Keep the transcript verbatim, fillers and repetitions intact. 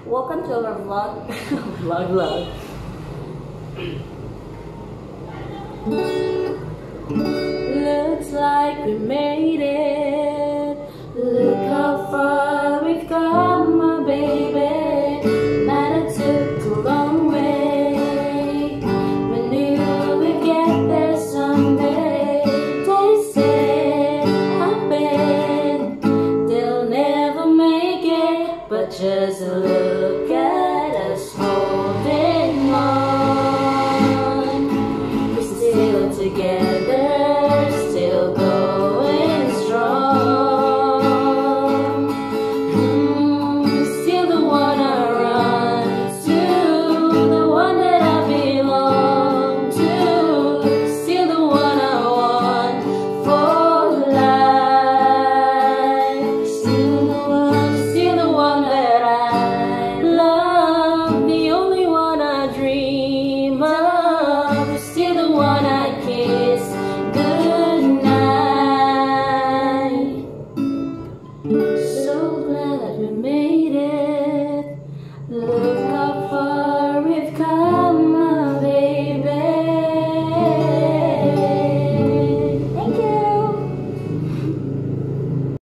Welcome to our vlog. vlog, vlog. Looks like we made it. Look how far we've come, my baby. Man, it took a long way. We knew we'd get there someday. They said, I bet they'll never make it, but just look